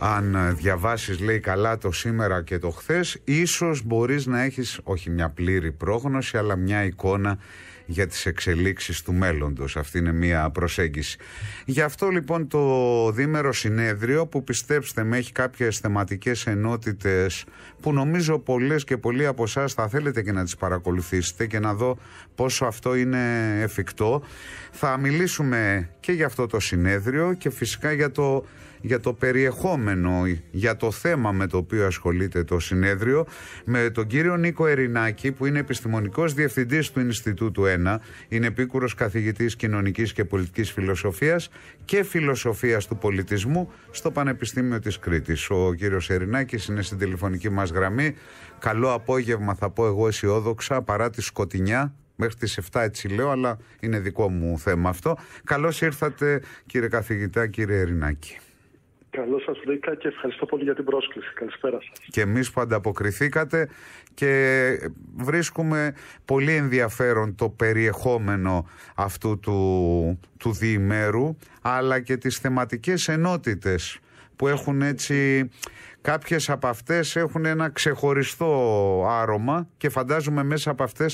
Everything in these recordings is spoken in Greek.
αν διαβάσεις, λέει, καλά το σήμερα και το χθες, ίσως μπορείς να έχεις όχι μια πλήρη πρόγνωση, αλλά μια εικόνα για τις εξελίξεις του μέλλοντος. Αυτή είναι μια προσέγγιση. Γι' αυτό λοιπόν το διήμερο συνέδριο, που πιστέψτε με έχει κάποιες θεματικές ενότητες που νομίζω πολλές και πολλοί από εσάς θα θέλετε και να τις παρακολουθήσετε και να δω πόσο αυτό είναι εφικτό. Θα μιλήσουμε και για αυτό το συνέδριο και φυσικά για το περιεχόμενο, για το θέμα με το οποίο ασχολείται το συνέδριο, με τον κύριο Νίκο Ερινάκη, που είναι επιστημονικός διευθυντής του Ινστιτούτου 1, είναι επίκουρος καθηγητής κοινωνικής και πολιτικής φιλοσοφίας και φιλοσοφίας του πολιτισμού στο Πανεπιστήμιο της Κρήτης. Ο κύριος Ερινάκης είναι στην τηλεφωνική μας γραμμή. Καλό απόγευμα, θα πω εγώ αισιόδοξα, παρά τη σκοτεινιά. Μέχρι τις 7 έτσι λέω, αλλά είναι δικό μου θέμα αυτό. Καλώς ήρθατε κύριε καθηγητά, κύριε Ερινάκη. Καλώς σας βρήκα και ευχαριστώ πολύ για την πρόσκληση. Καλησπέρα σας. Και εμείς που ανταποκριθήκατε, και βρίσκουμε πολύ ενδιαφέρον το περιεχόμενο αυτού του διημέρου, αλλά και τις θεματικές ενότητες που έχουν έτσι, κάποιες από αυτές έχουν ένα ξεχωριστό άρωμα και φαντάζομαι μέσα από αυτές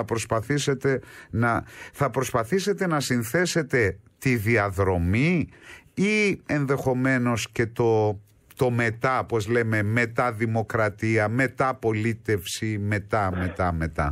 θα προσπαθήσετε να συνθέσετε τη διαδρομή ή ενδεχομένως και το μετά, πώς λέμε, μετά δημοκρατία, μετά πολίτευση, μετά.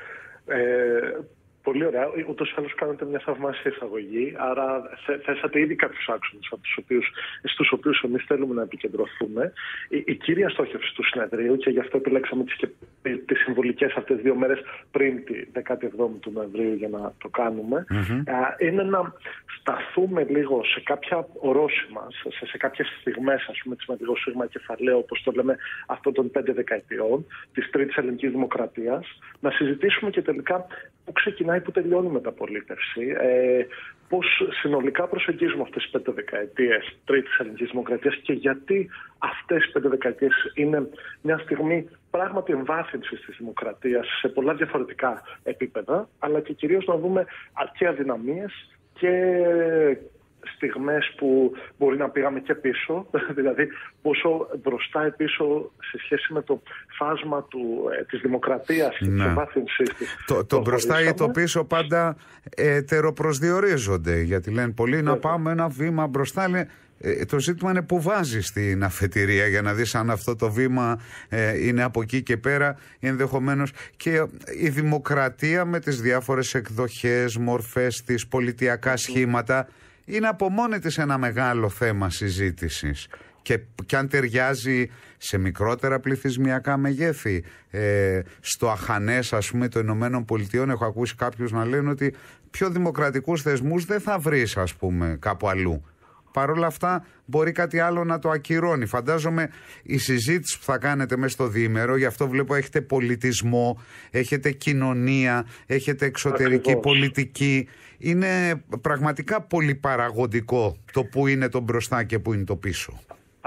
Πολύ ωραία. Ούτως ή άλλως κάνετε μια θαυμάσια εισαγωγή. Άρα θέσατε ήδη κάποιους άξονες στους οποίους εμείς θέλουμε να επικεντρωθούμε. Η κύρια στόχευση του συνεδρίου, και γι' αυτό επιλέξαμε τις συμβολικές αυτές 2 μέρες πριν τη 17η του Νοεμβρίου για να το κάνουμε, είναι να σταθούμε λίγο σε κάποια ορόσημα, σε κάποιες στιγμές, ας πούμε, της μεγαλοσύγμα κεφαλαίου, όπως το λέμε, αυτών των 5 δεκαετιών, της τρίτης ελληνικής δημοκρατίας, να συζητήσουμε και τελικά πού ξεκινάει, πού τελειώνει η μεταπολίτευση, πώς συνολικά προσεγγίζουμε αυτές τις 5 δεκαετίες τρίτης ελληνικής δημοκρατίας και γιατί αυτές οι 5 δεκαετίες είναι μια στιγμή πράγματι εμβάθυνσης της δημοκρατίας σε πολλά διαφορετικά επίπεδα, αλλά και κυρίως να δούμε και αδυναμίες και στιγμές που μπορεί να πήγαμε και πίσω, δηλαδή πόσο μπροστά ή πίσω σε σχέση με το φάσμα της δημοκρατίας και της εμβάθυνσης της. Το μπροστά ή το πίσω πάντα ετεροπροσδιορίζονται, γιατί λένε πολλοί να πάμε ένα βήμα μπροστά, λένε, το ζήτημα είναι που βάζεις την αφετηρία για να δεις αν αυτό το βήμα είναι από εκεί και πέρα, ενδεχομένως και η δημοκρατία με τις διάφορες εκδοχές, μορφές της, πολιτιακά σχήματα, είναι από μόνη της ένα μεγάλο θέμα συζήτησης. Και αν ταιριάζει σε μικρότερα πληθυσμιακά μεγέθη, στο αχανές, ας πούμε, των Ηνωμένων Πολιτειών, έχω ακούσει κάποιους να λένε ότι πιο δημοκρατικούς θεσμούς δεν θα βρεις, ας πούμε, κάπου αλλού. Παρ' όλα αυτά μπορεί κάτι άλλο να το ακυρώνει. Φαντάζομαι η συζήτηση που θα κάνετε μέσα στο διήμερο, γι' αυτό βλέπω έχετε πολιτισμό, έχετε κοινωνία, έχετε εξωτερική πολιτική. Είναι πραγματικά πολυπαραγωγικό το που είναι το μπροστά και που είναι το πίσω.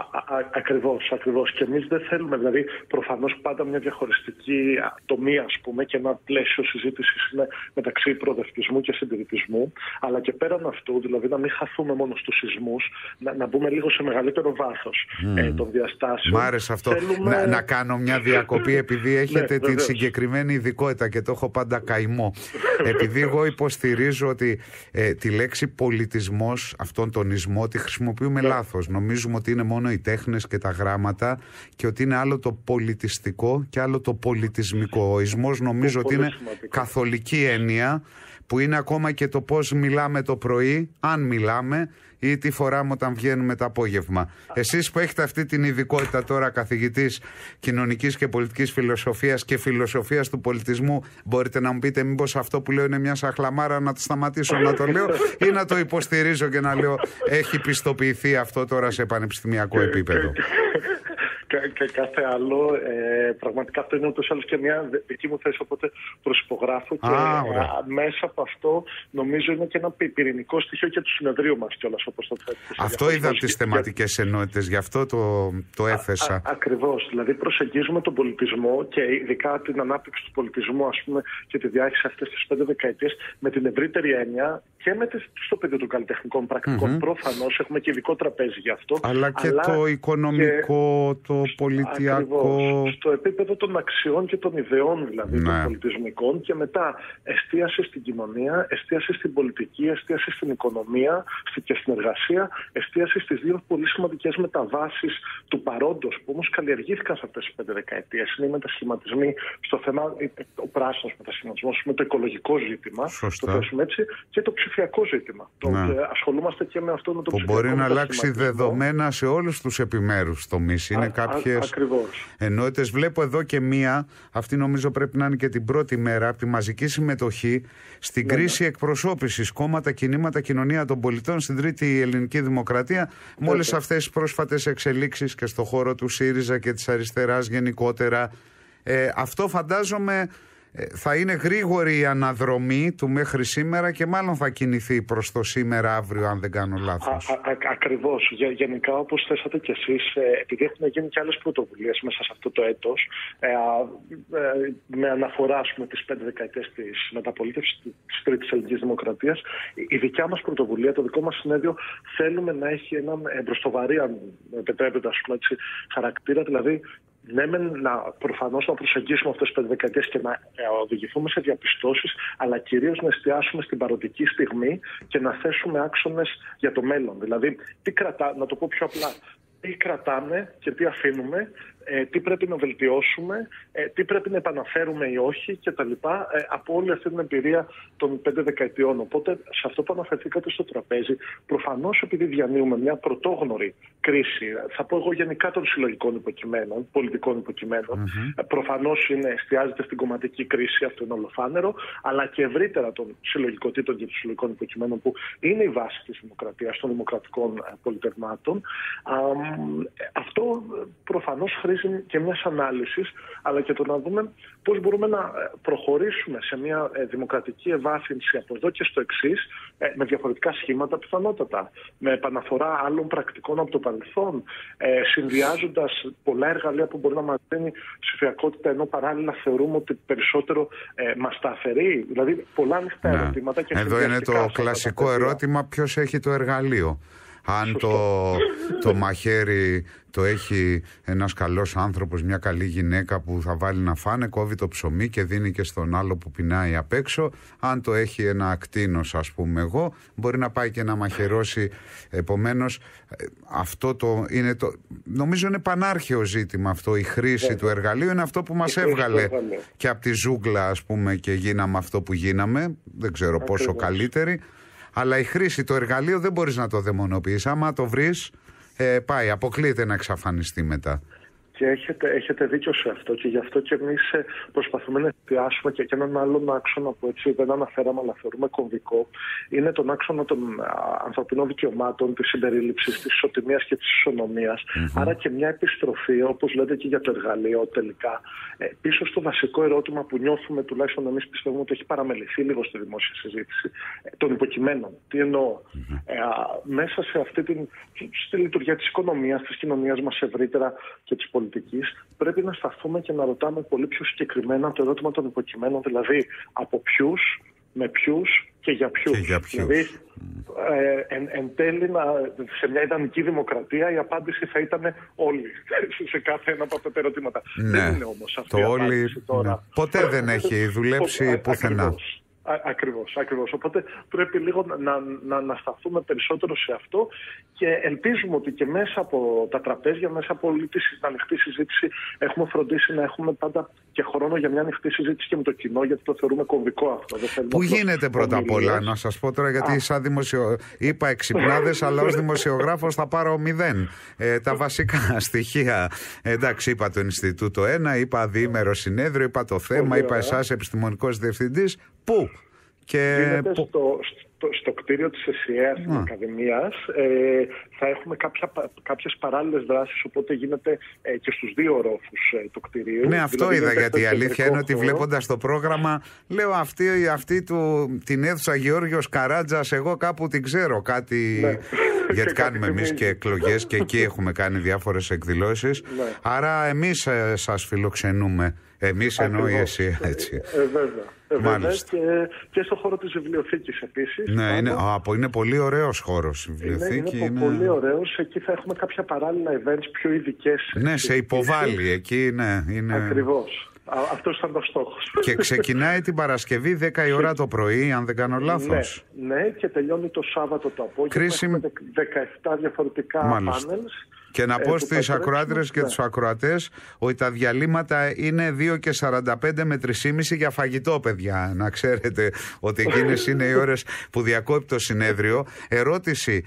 Ακριβώς. Και εμείς δεν θέλουμε, δηλαδή, προφανώς πάντα μια διαχωριστική τομή, ας πούμε, και ένα πλαίσιο συζήτησης είναι μεταξύ προοδευτισμού και συντηρητισμού. Αλλά και πέραν αυτού, δηλαδή, να μην χαθούμε μόνο στους σεισμούς, να μπούμε λίγο σε μεγαλύτερο βάθος των διαστάσεων. Μ' άρεσε αυτό. Να κάνω μια διακοπή, επειδή έχετε την συγκεκριμένη ειδικότητα και το έχω πάντα καημό. Επειδή εγώ υποστηρίζω ότι τη λέξη πολιτισμός, αυτόν τον ισμό, τη χρησιμοποιούμε λάθος. Νομίζουμε ότι είναι μόνο οι τέχνες και τα γράμματα και ότι είναι άλλο το πολιτιστικό και άλλο το πολιτισμικό. Ο ισμός νομίζω ότι είναι καθολική έννοια, που είναι ακόμα και το πώς μιλάμε το πρωί, αν μιλάμε, ή τι φοράμε όταν βγαίνουμε το απόγευμα. Εσείς που έχετε αυτή την ειδικότητα τώρα, καθηγητής κοινωνικής και πολιτικής φιλοσοφίας και φιλοσοφίας του πολιτισμού, μπορείτε να μου πείτε μήπως αυτό που λέω είναι μια σαχλαμάρα, να το σταματήσω να το λέω ή να το υποστηρίζω και να λέω έχει πιστοποιηθεί αυτό τώρα σε πανεπιστημιακό επίπεδο? Και κάθε άλλο, πραγματικά αυτό είναι ούτως ή άλλως και μια δική μου θέση, οπότε προσυπογράφω και μέσα από αυτό νομίζω είναι και ένα πυρηνικό στοιχείο και του συνεδρίου μας κιόλας, όπως το θέτει. Αυτό είδα τις θεματικές ενότητες, γι' αυτό το έθεσα. Ακριβώς, δηλαδή προσεγγίζουμε τον πολιτισμό και ειδικά την ανάπτυξη του πολιτισμού, ας πούμε, και τη διάχυση αυτές τις 5 δεκαετίες με την ευρύτερη έννοια και στο πεδίο των καλλιτεχνικών πρακτικών. Προφανώς έχουμε και ειδικό τραπέζι γι' αυτό. Αλλά και το οικονομικό, το πολιτιακό. Ακριβώς, στο επίπεδο των αξιών και των ιδεών δηλαδή των πολιτισμικών, και μετά εστίαση στην κοινωνία, εστίαση στην πολιτική, εστίαση στην οικονομία και στην εργασία, εστίαση στις δύο πολύ σημαντικές μεταβάσεις του παρόντος που όμως καλλιεργήθηκαν σε αυτές τις 5 δεκαετίες. Είναι οι μετασχηματισμοί στο θέμα, ο πράσινος μετασχηματισμός, με το οικολογικό ζήτημα, το θέσουμε έτσι, και το ψηφιακό ζήτημα. Ασχολούμαστε και με αυτό, με το ψηφιακό. Που μπορεί να αλλάξει δεδομένα σε όλους τους επιμέρους τομείς. Είναι κάποιες ενότητες. Βλέπω εδώ και μία, αυτή νομίζω πρέπει να είναι και την πρώτη μέρα, από τη μαζική συμμετοχή στην κρίση εκπροσώπησης, κόμματα, κινήματα, κοινωνία των πολιτών στην Τρίτη Ελληνική Δημοκρατία, με όλες αυτές τις πρόσφατες εξελίξεις και στο χώρο του ΣΥΡΙΖΑ και της αριστεράς γενικότερα. Αυτό φαντάζομαι θα είναι γρήγορη η αναδρομή του μέχρι σήμερα και μάλλον θα κινηθεί προς το σήμερα αύριο, αν δεν κάνω λάθος. Ακριβώς. Γενικά, όπως θέσατε κι εσείς, επειδή έχουν γίνει και άλλες πρωτοβουλίες μέσα σε αυτό το έτος, με αναφορά τις 5 δεκαετίες της μεταπολίτευσης της Τρίτης Ελληνικής Δημοκρατίας, η δικιά μας πρωτοβουλία, το δικό μας συνέδριο, θέλουμε να έχει έναν μπροστοβαρή, αν επιτρέπετε, χαρακτήρα, δηλαδή. Ναι, προφανώς να προσεγγίσουμε αυτές τις 5 δεκαετίες και να οδηγηθούμε σε διαπιστώσεις, αλλά κυρίως να εστιάσουμε στην παροντική στιγμή και να θέσουμε άξονες για το μέλλον. Δηλαδή, να το πω πιο απλά, τι κρατάμε και τι αφήνουμε, τι πρέπει να βελτιώσουμε, τι πρέπει να επαναφέρουμε ή όχι κτλ. Από όλη αυτή την εμπειρία των 5 δεκαετιών. Οπότε, σε αυτό που αναφερθήκατε στο τραπέζι, προφανώς επειδή διανύουμε μια πρωτόγνωρη κρίση, θα πω εγώ γενικά των συλλογικών υποκειμένων, πολιτικών υποκειμένων, προφανώς εστιάζεται στην κομματική κρίση, αυτό είναι ολοφάνερο, αλλά και ευρύτερα των συλλογικοτήτων και των συλλογικών υποκειμένων, που είναι η βάση της δημοκρατίας, των δημοκρατικών πολιτευμάτων. Αυτό προφανώς χρήζει και μιας ανάλυσης, αλλά και το να δούμε πώς μπορούμε να προχωρήσουμε σε μια δημοκρατική ευάθυνση από εδώ και στο εξής, με διαφορετικά σχήματα πιθανότατα, με επαναφορά άλλων πρακτικών από το παρελθόν, συνδυάζοντας πολλά εργαλεία που μπορεί να μας δίνει ψηφιακότητα, ενώ παράλληλα θεωρούμε ότι περισσότερο μας τα αφαιρεί. Δηλαδή, πολλά ανοιχτά ερωτήματα. Και εδώ είναι το κλασικό ερώτημα: ποιος έχει το εργαλείο? Αν το μαχαίρι το έχει ένας καλός άνθρωπος, μια καλή γυναίκα που θα βάλει να φάνε, κόβει το ψωμί και δίνει και στον άλλο που πεινάει απ' έξω. Αν το έχει ένα ακτίνος, ας πούμε εγώ, μπορεί να πάει και να μαχαιρώσει. Επομένως, αυτό νομίζω είναι πανάρχαιο ζήτημα αυτό. Η χρήση του εργαλείου είναι αυτό που μας έβγαλε και από τη ζούγκλα, ας πούμε, και γίναμε αυτό που γίναμε. Δεν ξέρω πόσο καλύτεροι. Αλλά η χρήση, το εργαλείο δεν μπορείς να το δαιμονοποιείς. Άμα το βρεις, πάει, αποκλείεται να εξαφανιστεί μετά. Και έχετε δίκιο σε αυτό, και γι' αυτό και εμείς προσπαθούμε να εστιάσουμε και έναν άλλον άξονα που έτσι δεν αναφέραμε, αλλά θεωρούμε κομβικό. Είναι τον άξονα των ανθρωπινών δικαιωμάτων, της συμπερίληψης, της ισοτιμίας και της ισονομίας. Άρα και μια επιστροφή, όπως λέτε και για το εργαλείο τελικά, πίσω στο βασικό ερώτημα που νιώθουμε, τουλάχιστον εμείς πιστεύουμε ότι έχει παραμεληθεί λίγο στη δημόσια συζήτηση, των υποκειμένων. Τι εννοώ? Μέσα σε στη λειτουργία της οικονομίας, της κοινωνίας μας ευρύτερα και της πολιτικής, πρέπει να σταθούμε και να ρωτάμε πολύ πιο συγκεκριμένα το ερώτημα των υποκειμένων, δηλαδή από ποιους, με ποιους και για ποιους. Δηλαδή, εν τέλει, σε μια ιδανική δημοκρατία η απάντηση θα ήταν όλοι σε κάθε ένα από αυτά τα ερωτήματα. Δεν είναι όμως αυτή η απάντηση τώρα. Ποτέ δεν έχει δουλέψει πουθενά. Ακριβώς. Οπότε πρέπει λίγο να σταθούμε περισσότερο σε αυτό, και ελπίζουμε ότι και μέσα από τα τραπέζια, μέσα από όλη την ανοιχτή συζήτηση, έχουμε φροντίσει να έχουμε πάντα και χρόνο για μια ανοιχτή συζήτηση και με το κοινό, γιατί το θεωρούμε κομβικό αυτό. Πού γίνεται πρώτα απ' όλα, να σας πω τώρα, γιατί σαν είπα εξυπνάδες, αλλά ως δημοσιογράφος θα πάρω 0. Τα βασικά στοιχεία. Εντάξει, είπα το Ινστιτούτο 1, είπα διήμερο συνέδριο, είπα το θέμα, είπα εσάς επιστημονικός διευθυντής. Πού? Γίνεται στο κτίριο της ΕΣΥΑ της Ακαδημίας. Θα έχουμε κάποιες παράλληλες δράσεις, οπότε γίνεται και στους δύο ορόφους του κτιρίου. Ναι, αυτό δηλαδή, είδα, γιατί η αλήθεια είναι ότι βλέποντας το πρόγραμμα, λέω αυτή την αίθουσα Γεώργιος Καράτζας, εγώ κάπου την ξέρω κάτι. Γιατί κάνουμε εμείς και εκλογές και εκεί έχουμε κάνει διάφορες εκδηλώσεις. Άρα εμείς σας φιλοξενούμε Εμείς εννοώ η ΕΣΥΑ, έτσι. Βέβαια. Και στον χώρο της βιβλιοθήκης επίσης. Ναι, είναι πολύ ωραίος χώρος η βιβλιοθήκη. Είναι πολύ ωραίος. Εκεί θα έχουμε κάποια παράλληλα events πιο ειδικές. Ναι, σε υποβάλλει εκεί, ναι. Ακριβώς. Αυτός ήταν ο στόχος. Και ξεκινάει την Παρασκευή 10 η ώρα το πρωί, αν δεν κάνω λάθος. Ναι, και τελειώνει το Σάββατο το απόγευμα. Έχουμε 17 διαφορετικά πάνελς. Και να πω στις ακροάτρες και τους ακροατές ότι τα διαλύματα είναι 2 και 45 με 3,5 για φαγητό, παιδιά. Να ξέρετε ότι εκείνες είναι οι ώρες που διακόπτει το συνέδριο. Ερώτηση,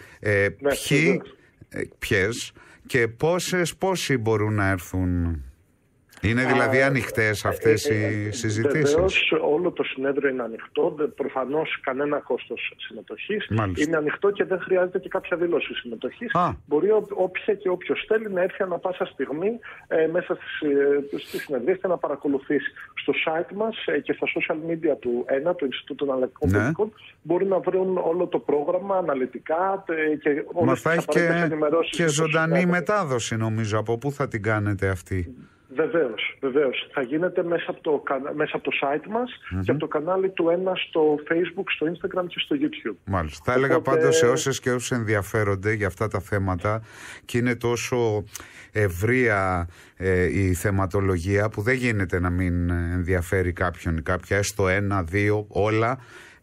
ποιες και πόσοι μπορούν να έρθουν? Είναι δηλαδή ανοιχτές αυτές οι συζητήσεις? Βεβαίως, όλο το συνέδριο είναι ανοιχτό. Προφανώς κανένα κόστος συμμετοχής. Είναι ανοιχτό και δεν χρειάζεται και κάποια δήλωση συμμετοχής. Μπορεί όποια και όποιος θέλει να έρθει ανα πάσα στιγμή μέσα στη συνεδρία και να παρακολουθήσει. Στο site μας και στα social media του ΕΝΑ, του Ινστιτούτου Αναλυτικών Πολιτικών, μπορεί να βρουν όλο το πρόγραμμα αναλυτικά και όλες τις απαραίτητες ενημερώσεις. Και ζωντανή μετάδοση, νομίζω. Από πού θα την κάνετε αυτή? Βεβαίως. Θα γίνεται μέσα από το site μας και από το κανάλι του ΕΝΑ στο Facebook, στο Instagram και στο YouTube. Μάλιστα. Θα έλεγα πάντως σε όσες και όσους ενδιαφέρονται για αυτά τα θέματα και είναι τόσο ευρεία η θεματολογία που δεν γίνεται να μην ενδιαφέρει κάποιον ή κάποια, έστω 1, 2, όλα.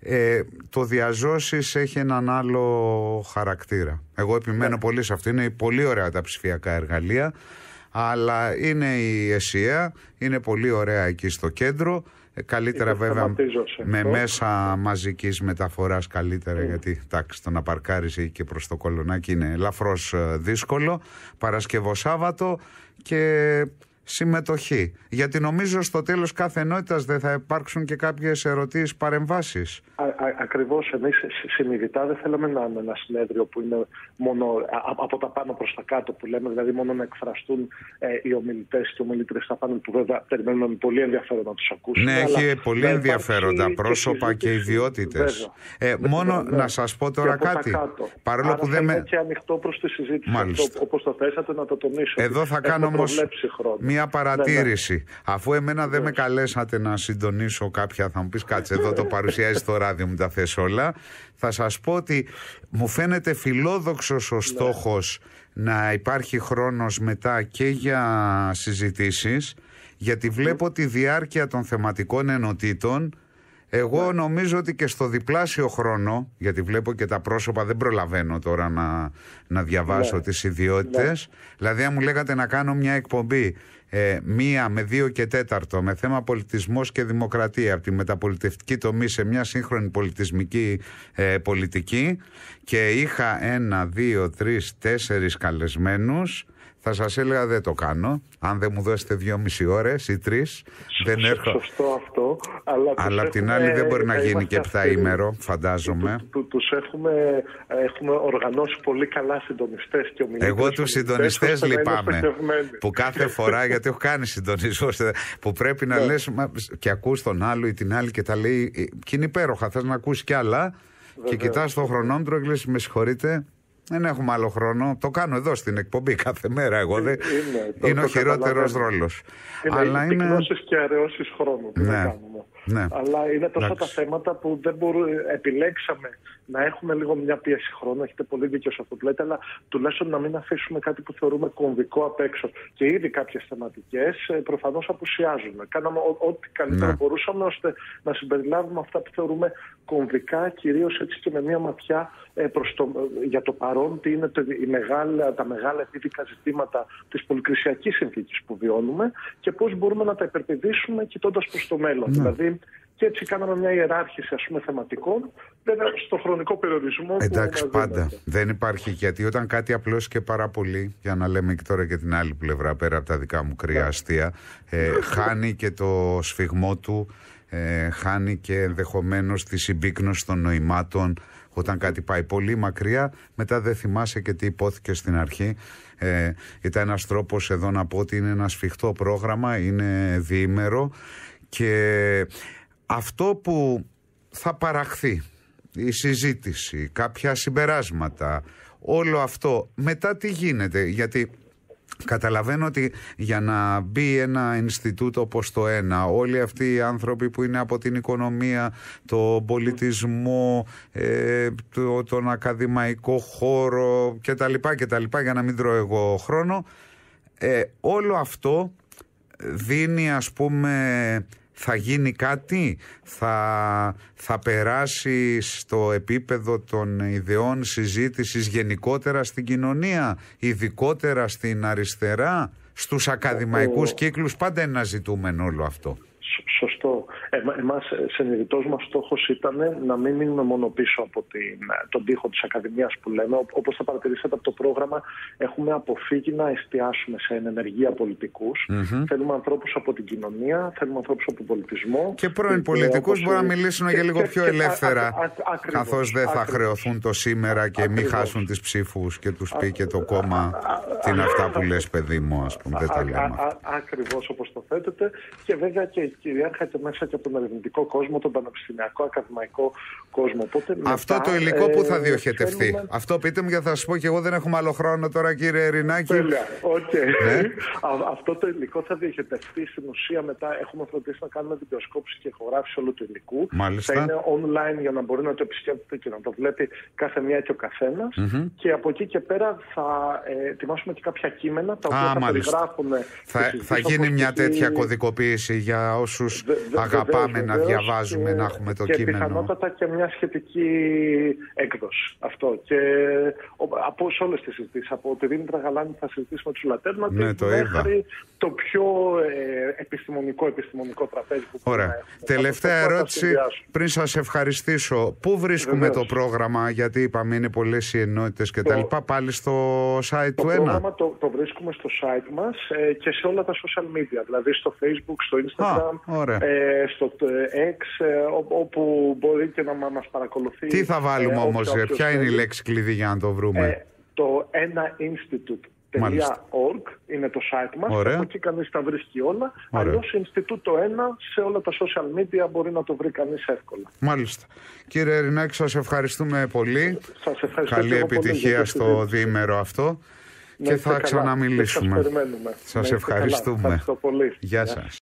Το διαζώσεις έχει έναν άλλο χαρακτήρα. Εγώ επιμένω πολύ σε αυτό. Είναι πολύ ωραία τα ψηφιακά εργαλεία. Αλλά είναι η ΕΣΥΑ, είναι πολύ ωραία εκεί στο κέντρο. Καλύτερα βέβαια με μέσα μαζικής μεταφοράς καλύτερα, γιατί το να παρκάρεις εκεί και προς το Κολονάκι είναι ελαφρώς δύσκολο. Παρασκευό-Σάββατο και συμμετοχή. Γιατί νομίζω στο τέλος κάθε ενότητας δεν θα υπάρξουν και κάποιες ερωτήσεις, παρεμβάσεις. Ακριβώς. Εμείς συνειδητά δεν θέλαμε να είναι ένα συνέδριο που είναι μόνο από τα πάνω προς τα κάτω που λέμε, δηλαδή μόνο να εκφραστούν οι ομιλητές και ομιλήτρες στα πάνελ που βέβαια περιμένουμε με πολύ ενδιαφέρον να τους ακούσουμε. Ναι, έχει πολύ ενδιαφέροντα πρόσωπα και ιδιότητες. Μόνο να σας πω τώρα κάτι. Παρόλο που δεν είναι και ανοιχτό προς τη συζήτηση, όπως το θέσατε, να το τονίσω. Εδώ θα κάνω όμως μια παρατήρηση. Αφού εμένα δεν με καλέσατε να συντονίσω κάποια, θα μου πεις κάτσε εδώ το παρουσιάζει το ράδιο μου, τα θες όλα. Θα σας πω ότι μου φαίνεται φιλόδοξος ο στόχος να υπάρχει χρόνος μετά και για συζητήσεις, γιατί βλέπω τη διάρκεια των θεματικών ενωτήτων. Εγώ νομίζω ότι και στο διπλάσιο χρόνο, γιατί βλέπω και τα πρόσωπα, δεν προλαβαίνω τώρα να διαβάσω τις ιδιότητες. Δηλαδή αν μου λέγατε να κάνω μια εκπομπή 1 με 2 και 4 με θέμα πολιτισμός και δημοκρατία από τη μεταπολιτευτική τομή σε μια σύγχρονη πολιτισμική πολιτική και είχα 1, 2, 3, 4 καλεσμένους, θα σας έλεγα δεν το κάνω. Αν δεν μου δώσετε 2,5 ώρες ή 3, δεν έρχομαι. Σωστό αυτό. Αλλά απ' την άλλη δεν μπορεί να γίνει και 7ημερο, φαντάζομαι. Τους έχουμε οργανώσει πολύ καλά συντονιστές και ομιλητές. Εγώ τους συντονιστές λυπάμαι. Που κάθε φορά, γιατί έχω κάνει συντονισμό, που πρέπει να λες και ακούς τον άλλο ή την άλλη και τα λέει. Και είναι υπέροχα. Θες να ακούσεις κι άλλα. Και κοιτάς το χρονόμετρο και λες με συγχωρείτε. Δεν έχουμε άλλο χρόνο. Το κάνω εδώ στην εκπομπή κάθε μέρα. Εγώ είναι ο χειρότερος ρόλος. Είναι πυκνώσεις και αραιώσεις χρόνου. Ναι. Αλλά είναι τόσα τα θέματα που δεν επιλέξαμε να έχουμε λίγο μια πίεση χρόνου. Έχετε πολύ δίκιο σε αυτό που λέτε, αλλά τουλάχιστον να μην αφήσουμε κάτι που θεωρούμε κομβικό απ' έξω. Και ήδη κάποιες θεματικές προφανώς απουσιάζουν. Κάναμε ό,τι καλύτερο μπορούσαμε ώστε να συμπεριλάβουμε αυτά που θεωρούμε κομβικά, κυρίως έτσι και με μια ματιά για το παρόν, τι είναι τα μεγάλα επίδικα ζητήματα της πολυκρισιακής συνθήκης που βιώνουμε και πώς μπορούμε να τα υπερπηδήσουμε κοιτώντας προς το μέλλον. Δηλαδή, και έτσι κάναμε μια ιεράρχηση θεματικών, βέβαια στο χρονικό περιορισμό. Εντάξει, πάντα. Δεν υπάρχει, γιατί όταν κάτι απλώς και πάρα πολύ, για να λέμε και τώρα και την άλλη πλευρά, πέρα από τα δικά μου κρύα αστεία, χάνει και το σφιγμό του, χάνει και ενδεχομένως τη συμπίκνωση των νοημάτων. Όταν κάτι πάει πολύ μακριά, μετά δεν θυμάσαι και τι υπόθηκε στην αρχή. Ήταν ένας τρόπος εδώ να πω ότι είναι ένα σφιχτό πρόγραμμα, είναι διήμερο και αυτό που θα παραχθεί, η συζήτηση, κάποια συμπεράσματα, όλο αυτό, μετά τι γίνεται, γιατί Καταλαβαίνω ότι για να μπει ένα Ινστιτούτο όπως το ΕΝΑ, όλοι αυτοί οι άνθρωποι που είναι από την οικονομία, τον πολιτισμό, τον ακαδημαϊκό χώρο κτλ, για να μην τρώω εγώ χρόνο, όλο αυτό δίνει, ας πούμε, θα γίνει κάτι, θα περάσει στο επίπεδο των ιδεών συζήτησης γενικότερα στην κοινωνία, ειδικότερα στην αριστερά, στους ακαδημαϊκούς κύκλους, πάντα είναι ένα ζητούμενο όλο αυτό. Σωστό. Εμάς συνειδητός μας στόχος ήταν να μην μείνουμε μόνο πίσω από τον τοίχο της Ακαδημίας που λέμε. Όπως θα παρατηρήσατε από το πρόγραμμα, έχουμε αποφύγει να εστιάσουμε σε ενεργεία πολιτικούς. Θέλουμε ανθρώπους από την κοινωνία, θέλουμε ανθρώπους από τον πολιτισμό. Και πρώην πολιτικούς μπορούν να μιλήσουν και λίγο πιο ελεύθερα, καθώς δεν θα χρεωθούν το σήμερα και μην χάσουν τις ψήφους και τους πει και το κόμμα τι είναι αυτά που λες, παιδί μου, ας πούμε. Ακριβώς όπως το θέτετε. Και βέβαια και κυριάρχα και μέσα και από τον ερευνητικό κόσμο, τον πανεπιστημιακό, ακαδημαϊκό κόσμο. Οπότε, αυτό μετά, το υλικό που θα διοχετευτεί. Αυτό πείτε μου, γιατί θα σας πω και εγώ, δεν έχουμε άλλο χρόνο τώρα, κύριε Ερηνάκη. Τέλεια. Ναι. Αυτό το υλικό θα διοχετευτεί στην ουσία μετά. Έχουμε φροντίσει να κάνουμε βιντεοσκόπηση και ηχογράφηση όλου του υλικού. Μάλιστα. Θα είναι online για να μπορεί να το επισκέπτεται και να το βλέπει κάθε μία και ο καθένας. Και από εκεί και πέρα θα ετοιμάσουμε και κάποια κείμενα τα οποία θα περιγράφουν. Θα γίνει μια τέτοια κωδικοποίηση για όσους αγαπάμε να διαβάζουμε, να έχουμε το κείμενο. Και πιθανότατα και μια σχετική έκδοση. Αυτό. Και από όλες τις συζητήσεις, από τη Δήμητρα Γαλάνη θα συζητήσουμε τους Λατέρνατες, μέχρι το πιο επιστημονικό τραπέζι που μπορεί να έχουμε. Τελευταία ερώτηση, πριν σας ευχαριστήσω. Πού βρίσκουμε το πρόγραμμα, γιατί είπαμε είναι πολλές οι ενότητες και τα λοιπά, πάλι στο site του ΕΝΑ? Το πρόγραμμα το βρίσκουμε στο site μας και σε όλα τα social media, δηλαδή στο Facebook, στο Instagram, στο X, όπου μπορεί και να μας παρακολουθεί. Τι θα βάλουμε όμως, ποια είναι η λέξη κλειδί για να το βρούμε? Το enainstitute.org είναι το site μας. Από εκεί κανείς τα βρίσκει όλα. Αλλιώς Ινστιτούτο 1 σε όλα τα social media μπορεί να το βρει κανείς εύκολα. Μάλιστα. Κύριε Ερηνάκη, σας ευχαριστούμε πολύ. Σας ευχαριστώ. Καλή επιτυχία στο διήμερο αυτό. Και θα ξαναμιλήσουμε. Σας ευχαριστούμε. Σας ευχαριστούμε. Ευχαριστώ πολύ. Γεια σας.